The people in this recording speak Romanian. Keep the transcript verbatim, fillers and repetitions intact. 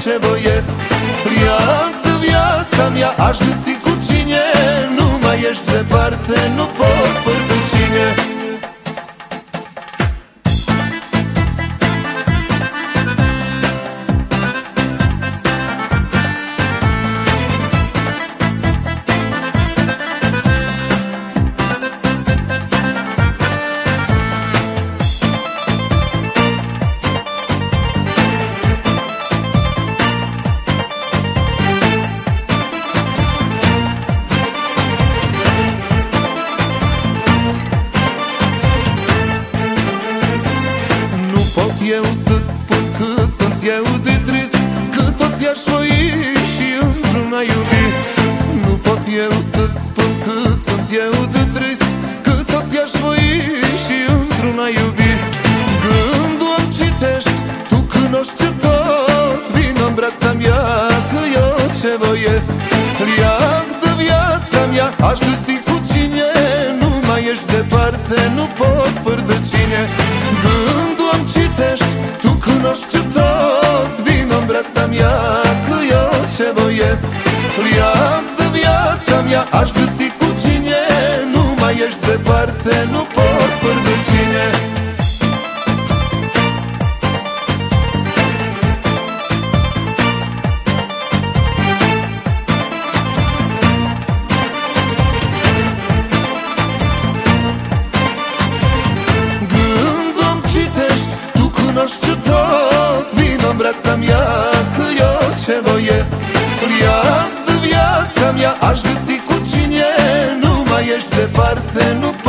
ce voiesc. Leac de viața mea, aș găsi cu cine. Nu mai ești departe, nu pot fără de cine. Eu să-ți spun cât sunt eu de trist, că tot i-aș voi și într-un a iubi. Nu pot eu să-ți spun cât sunt eu de trist, că tot i-aș voi și într-un a iubi. Gândul îmi citești, tu cunoști tot, vino-n brața mea, că eu ce voiesc. Leac de viața mea, aș găsi cu cine. Nu mai ești departe, nu pot fără de cine. Gândul îmi citești, tu cunoști tot, vino-n brața mea, că eu ce voiesc. Leac de viața mea, aș găsi cu cine. Nu mai ești departe, nu pot fără de cine. Cunoști tot, vino-n brața mea, că eu ce voiesc. Leac de viața mea, aș găsi cu cine. Nu mai ești departe, nu